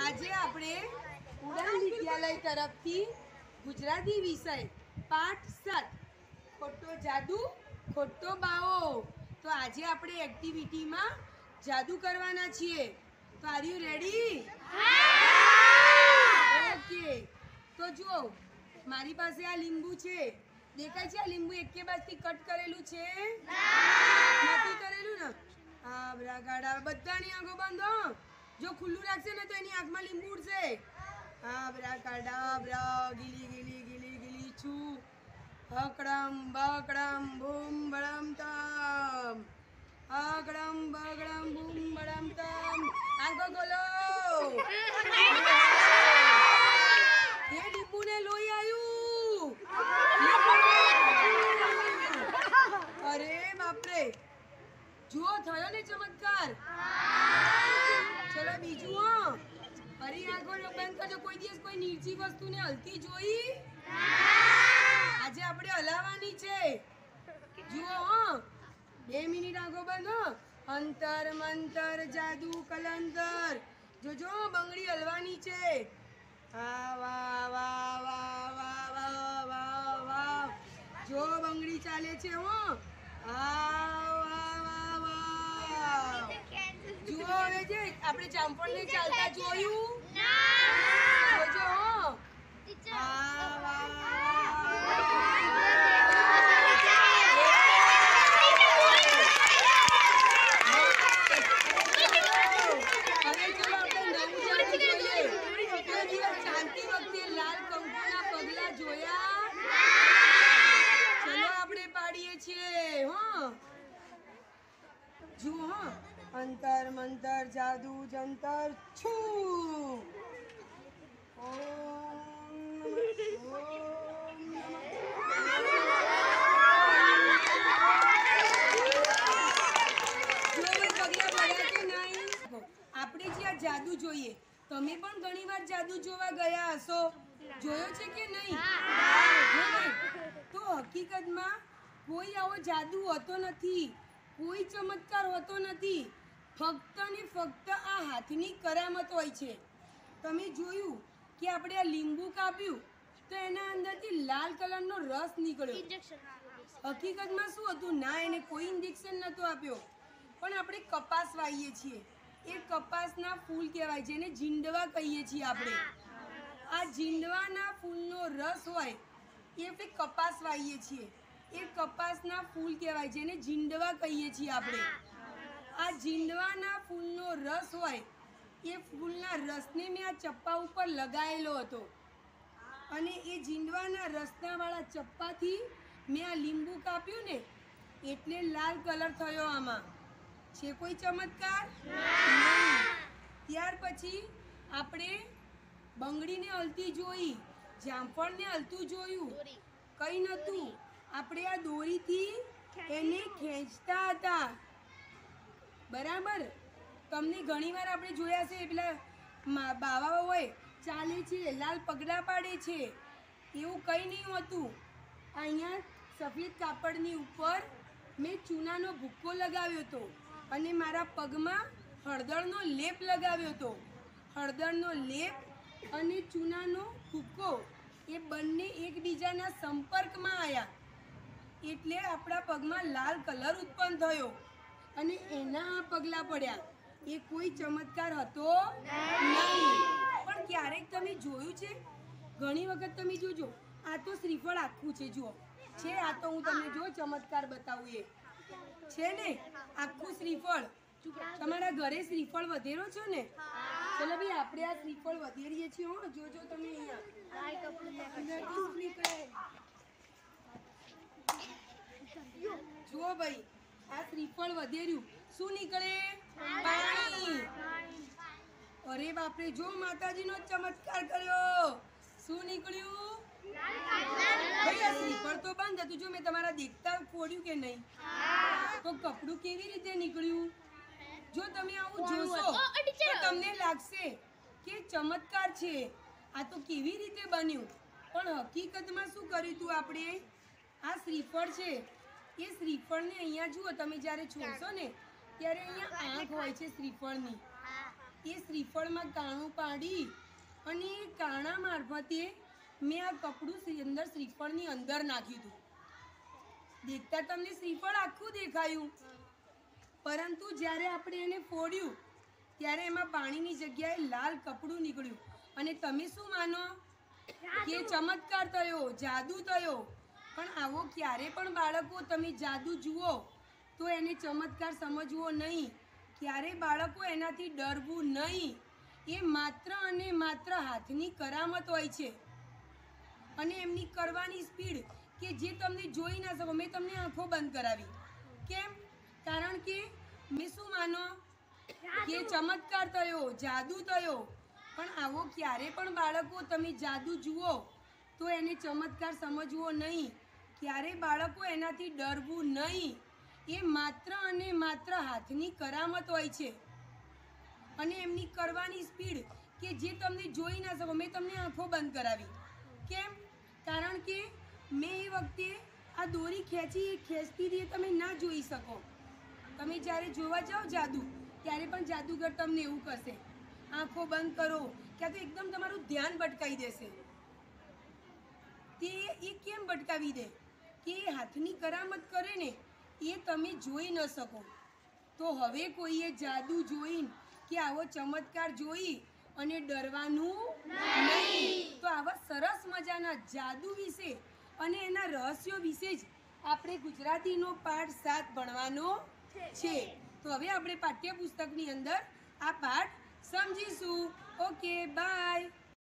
આજે આપણે ઉડાન વિદ્યાલય તરફથી ગુજરાતી વિષય પાઠ 7 ખોટો જાદુ ખોટો બાવો। તો આજે આપણે એક્ટિવિટીમાં જાદુ કરવાના છીએ। તો આર યુ રેડી? ઓકે। તો જો મારી પાસે આ લીંબુ છે, દેખાય છે? આ લીંબુ એકે બાજથી કટ કરેલું છે? નથી કરેલું ને? હા બરાબર। બધાની આંખો બંધ હો। જો ખુલ્લું રાખશે ને તો એની આંખમાં લીંબુ ઉડશે। હા બરાબર। ગીલી ગીલી ગીલી ગીલી છું હકડમ બકડમ બૂમ બડમ તમ હકડમ બકડમ બૂમ બડમ તમ। આંખો ખોલો। એ લીંબુને લોહી આવ્યું। અરે બાપરે, જુઓ થયો ને ચમત્કાર। ચલો બીજું હો। ફરી આંખો બંધ કરજો। કોઈ દિવસ કોઈ નીચી વસ્તુને હલતી જોઈ? આજે આપણે હલાવવાની છે। જુઓ હો, 2 મિનિટ આંખો બંધ હો। અંતર મંતર જાદુ કલંતર। જોજો બંગડી હલવાની છે। હા વાહ વાહ વાહ વાહ વાહ વાહ વાહ। જો બંગડી ચાલે છે હો। હા વાહ વાહ વાહ। જુઓ હવે જે આપણે જામફળને ચાલતા જોયું? જોજો હો। હા વાહ ચાલતી વખતે લાલ કંકુના પગલા જોયા? ચલો આપણે પાડીએ છીએ હો। જુઓ હો, અંતર મંતર જાદુ જંતર છું। આપણે જે આ જાદુ જોઈએ, તમે પણ ઘણી વાર જાદુ જોવા ગયા હશો, જોયો છે કે નહીં? તો હકીકતમાં કોઈ આવો જાદુ હોતો નથી, કોઈ ચમત્કાર હોતો નથી, ફક્ત ને ફક્ત આ હાથની કરામત હોય છે। તમે જોયું કે આપણે આ લીંબુ કાપ્યું તો એના અંદરથી લાલ કલરનો રસ નીકળ્યો। હકીકતમાં શું હતું? ના, એને કોઈ ઇન્જેક્શન નહોતો આપ્યો, પણ આપણે કપાસ વાવીએ છીએ, એ કપાસના ફૂલ કહેવાય, જેને જીંડવા કહીએ છીએ આપણે। આ જીંડવાના ફૂલનો રસ હોય એ આપણે કપાસ વાવીએ છીએ, એ કપાસના ફૂલ કહેવાય, જેને જીંડવા કહીએ છીએ આપણે। આ જીંડવાના ફૂલનો રસ હોય એ ફૂલના રસને મેં આ ચપ્પા ઉપર લગાવેલો હતો, અને એ જીંડવાના રસનાવાળા ચપ્પાથી મેં આ લીંબુ કાપ્યું ને, એટલે લાલ કલર થયો। આમાં છે કોઈ ચમત્કાર? ત્યાર પછી આપણે બંગડીને હલતી જોઈ, જામફળને હલતું જોયું, કંઈ નહોતું। આપણે આ દોરીથી એને ખેંચતા હતા, બરાબર? તમને ઘણીવાર આપણે જોયા છે, પેલા બાવા હોય ચાલે છે, લાલ પગલા પાડે છે, એવું કંઈ નહીં હોતું। અહીંયા સફેદ કાપડની ઉપર મેં ચૂનાનો ભૂક્કો લગાવ્યો હતો, અને મારા પગમાં હળદરનો લેપ લગાવ્યો હતો। હળદરનો લેપ અને ચૂનાનો ભૂક્કો એ બંને એકબીજાના સંપર્કમાં આવ્યા, એટલે આપણા પગમાં લાલ કલર ઉત્પન્ન થયો, અને એના આ પગલા પડ્યા। એ કોઈ ચમત્કાર હતો નહીં। પણ ક્યારેક તમે જોયું છે? ઘણી વખત તમે જોજો, આ તો શ્રીફળ આખું છે, જુઓ છે આ તો, હું તમને જો ચમત્કાર બતાવું, એ છે ને આખું શ્રીફળ। તમારા ઘરે શ્રીફળ વધેરો છો ને? ચલો ભાઈ, આપણે આ શ્રીફળ વધેરીએ છીએ હો। જોજો તમે અહીંયા જુઓ ભાઈ, આ શ્રીફળ વધેર્યું, શું નીકળે? પાણી। અરે બાપરે, જો માતાજીનો ચમત્કાર કર્યો। શું નીકળ્યું? ભાઈ આ શ્રીફળ તો બંધ હતું, જો મેં તમારા દેખતા ફોડ્યું કે નહીં? તો કપડું કેવી રીતે નીકળ્યું? જો તમે આવું જોશો તો તમને લાગશે કે ચમત્કાર છે, આ તો કેવી રીતે બન્યું? પણ હકીકતમાં શું કર્યું હતું આપણે? આ શ્રીફળ છે, એ શ્રીફળને અહીંયા જુઓ, તમે જ્યારે છોડશો ને ત્યારે અહીંયા આંખ હોય છે શ્રીફળની, એ શ્રીફળમાં કાણું પાડી અને એ કાણા મારફતે મેં આ કપડું અંદર શ્રીફળની અંદર નાખ્યું હતું. દેખતા તમને શ્રીફળ આખું દેખાયું, પરંતુ જ્યારે આપણે એને ફોડ્યું ત્યારે એમાં પાણીની જગ્યાએ લાલ કપડું નીકળ્યું. અને તમે શું માનો કે ચમત્કાર થયો, જાદુ થયો. પણ આવો ક્યારે પણ બાળકો તમે જાદુ જુઓ તો એને ચમત્કાર સમજવો નહીં. ક્યારે બાળકો એનાથી ડરવું નહીં. એ માત્ર અને માત્ર હાથની કરામત હોય છે અને એમની કરવાની સ્પીડ કે જે તમને જોઈ ના શકો. મેં તમને આંખો બંધ કરાવી. કેમ? કારણ કે મેં શું માનો કે ચમત્કાર થયો, જાદુ થયો. પણ આવો ક્યારે પણ બાળકો તમે જાદુ જુઓ તો એને ચમત્કાર સમજવો નહીં. ક્યારે બાળકો એનાથી ડરવું નહીં. એ માત્ર અને માત્ર હાથની કરામત હોય છે અને એમની કરવાની સ્પીડ કે જે તમને જોઈ ના શકો. મેં તમને આંખો બંધ કરાવી. કેમ? કારણ કે મેં એ વખતે આ દોરી ખેંચતી હતી તમે ના જોઈ શકો. તમે જ્યારે જોવા જાઓ જાદુ ત્યારે પણ જાદુગર તમને એવું કરશે, આંખો બંધ કરો, ક્યાં તો એકદમ તમારું ધ્યાન ભટકાવી દેશે. તે એ કેમ ભટકાવી દે કે એ હાથની કરામત કરે ને એ તમે જોઈ ન શકો. તો હવે કોઈએ જાદુ જોઈને કે આવો ચમત્કાર જોઈ અને ડરવાનું નહીં. તો આવા સરસ મજાના જાદુ વિશે અને એના રહસ્યો વિશે જ આપણે ગુજરાતીનો પાઠ 7 ભણવાનો છે. તો હવે આપણે પાઠ્યપુસ્તકની અંદર આ પાઠ સમજીશું. Okay, by.